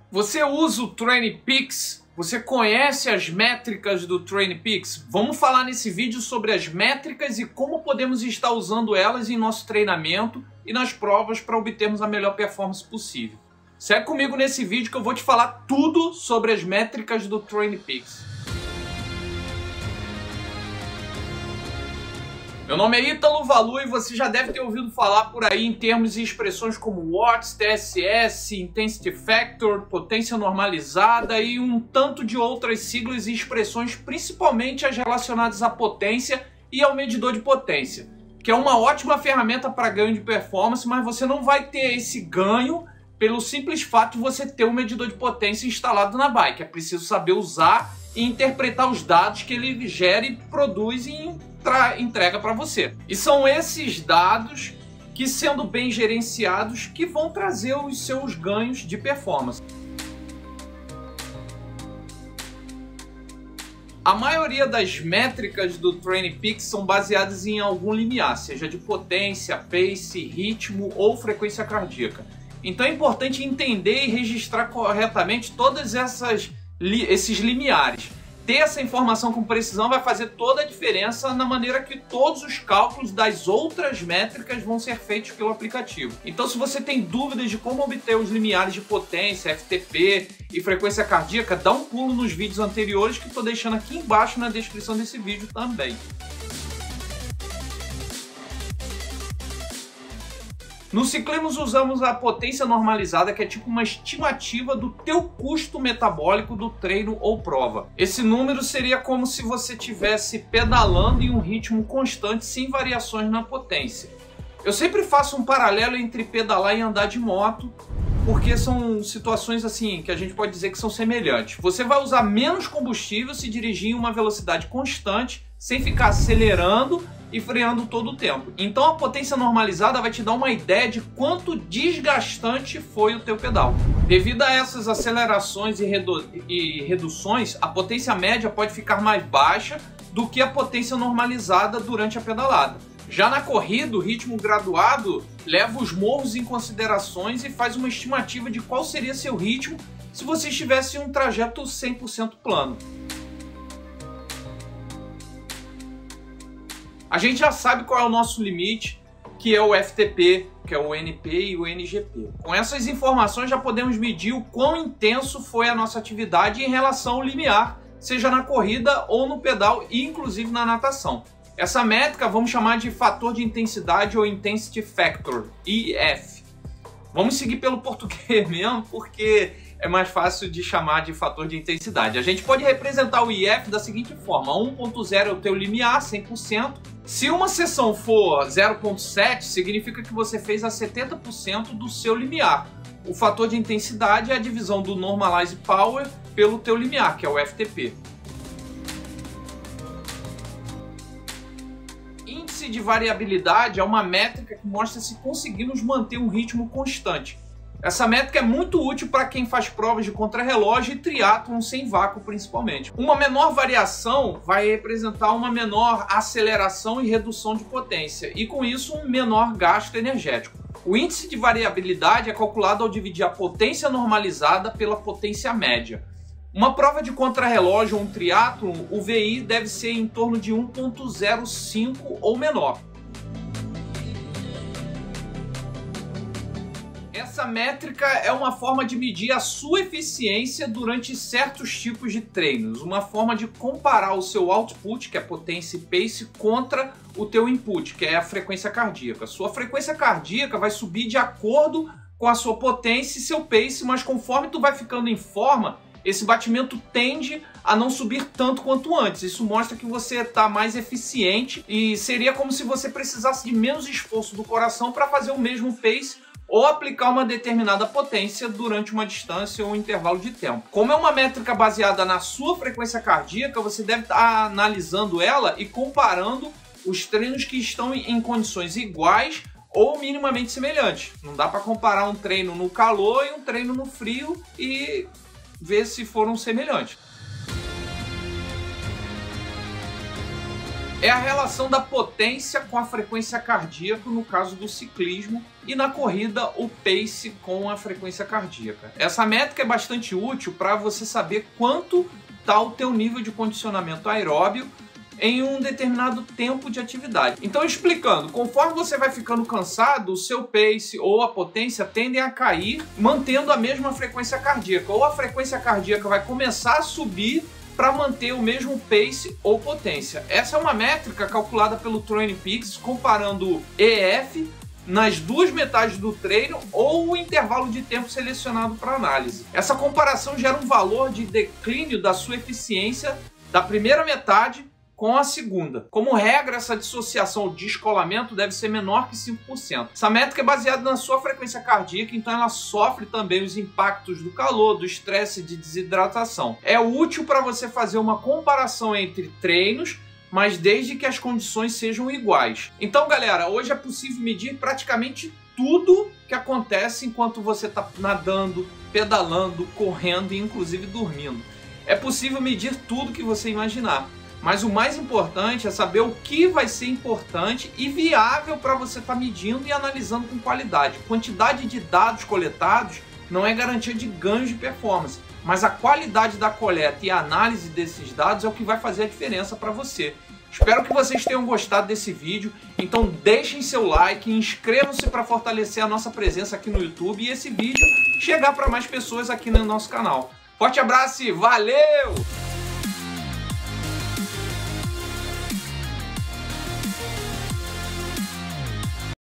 Você usa o TrainPeaks? Você conhece as métricas do TrainPeaks? Vamos falar nesse vídeo sobre as métricas e como podemos estar usando elas em nosso treinamento e nas provas para obtermos a melhor performance possível. Segue comigo nesse vídeo que eu vou te falar tudo sobre as métricas do TrainPeaks. Meu nome é Ítalo Valu e você já deve ter ouvido falar por aí em termos e expressões como Watts, TSS, Intensity Factor, potência normalizada e um tanto de outras siglas e expressões, principalmente as relacionadas à potência e ao medidor de potência, que é uma ótima ferramenta para ganho de performance, mas você não vai ter esse ganho pelo simples fato de você ter um medidor de potência instalado na bike. É preciso saber usar e interpretar os dados que ele gera e produz e entrega para você. E são esses dados que, sendo bem gerenciados, que vão trazer os seus ganhos de performance. A maioria das métricas do TrainPeaks são baseadas em algum limiar, seja de potência, pace, ritmo ou frequência cardíaca. Então é importante entender e registrar corretamente todas esses limiares. Ter essa informação com precisão vai fazer toda a diferença na maneira que todos os cálculos das outras métricas vão ser feitos pelo aplicativo. Então, se você tem dúvidas de como obter os limiares de potência, FTP e frequência cardíaca, dá um pulo nos vídeos anteriores que estou deixando aqui embaixo na descrição desse vídeo também. No ciclismo usamos a potência normalizada, que é tipo uma estimativa do teu custo metabólico do treino ou prova. Esse número seria como se você estivesse pedalando em um ritmo constante sem variações na potência. Eu sempre faço um paralelo entre pedalar e andar de moto, porque são situações assim que a gente pode dizer que são semelhantes. Você vai usar menos combustível se dirigir em uma velocidade constante, sem ficar acelerando e freando todo o tempo. Então a potência normalizada vai te dar uma ideia de quanto desgastante foi o teu pedal. Devido a essas acelerações e reduções, a potência média pode ficar mais baixa do que a potência normalizada durante a pedalada. Já na corrida, o ritmo graduado leva os morros em considerações e faz uma estimativa de qual seria seu ritmo se você estivesse em um trajeto 100% plano. A gente já sabe qual é o nosso limite, que é o FTP, que é o NP e o NGP. Com essas informações já podemos medir o quão intenso foi a nossa atividade em relação ao limiar, seja na corrida ou no pedal e inclusive na natação. Essa métrica vamos chamar de fator de intensidade ou Intensity Factor, IF. Vamos seguir pelo português mesmo, porque é mais fácil de chamar de fator de intensidade. A gente pode representar o IF da seguinte forma: 1.0 é o teu limiar, 100%. Se uma seção for 0.7, significa que você fez a 70% do seu limiar. O fator de intensidade é a divisão do Normalized Power pelo teu limiar, que é o FTP. Índice de variabilidade é uma métrica que mostra se conseguimos manter um ritmo constante. Essa métrica é muito útil para quem faz provas de contrarrelógio e triatlon sem vácuo principalmente. Uma menor variação vai representar uma menor aceleração e redução de potência e com isso um menor gasto energético. O índice de variabilidade é calculado ao dividir a potência normalizada pela potência média. Uma prova de contrarrelógio ou um triatlon, o VI deve ser em torno de 1.05 ou menor. Essa métrica é uma forma de medir a sua eficiência durante certos tipos de treinos, uma forma de comparar o seu output, que é potência e pace, contra o teu input, que é a frequência cardíaca. Sua frequência cardíaca vai subir de acordo com a sua potência e seu pace, mas conforme tu vai ficando em forma, esse batimento tende a não subir tanto quanto antes. Isso mostra que você está mais eficiente e seria como se você precisasse de menos esforço do coração para fazer o mesmo pace ou aplicar uma determinada potência durante uma distância ou um intervalo de tempo. Como é uma métrica baseada na sua frequência cardíaca, você deve estar analisando ela e comparando os treinos que estão em condições iguais ou minimamente semelhantes. Não dá para comparar um treino no calor e um treino no frio e ver se foram semelhantes. é a relação da potência com a frequência cardíaca no caso do ciclismo e na corrida o pace com a frequência cardíaca. Essa métrica é bastante útil para você saber quanto está o teu nível de condicionamento aeróbio em um determinado tempo de atividade. Então, explicando, conforme você vai ficando cansado, o seu pace ou a potência tendem a cair, mantendo a mesma frequência cardíaca, ou a frequência cardíaca vai começar a subir para manter o mesmo pace ou potência. Essa é uma métrica calculada pelo TrainingPeaks, comparando EF nas duas metades do treino ou o intervalo de tempo selecionado para análise. Essa comparação gera um valor de declínio da sua eficiência da primeira metade com a segunda. Como regra, essa dissociação ou descolamento deve ser menor que 5%. Essa métrica é baseada na sua frequência cardíaca, então ela sofre também os impactos do calor, do estresse e de desidratação. É útil para você fazer uma comparação entre treinos, mas desde que as condições sejam iguais. Então, galera, hoje é possível medir praticamente tudo que acontece enquanto você está nadando, pedalando, correndo e inclusive dormindo. É possível medir tudo que você imaginar. Mas o mais importante é saber o que vai ser importante e viável para você estar medindo e analisando com qualidade. Quantidade de dados coletados não é garantia de ganho de performance, mas a qualidade da coleta e a análise desses dados é o que vai fazer a diferença para você. Espero que vocês tenham gostado desse vídeo, então deixem seu like, inscrevam-se para fortalecer a nossa presença aqui no YouTube e esse vídeo chegar para mais pessoas aqui no nosso canal. Forte abraço e valeu!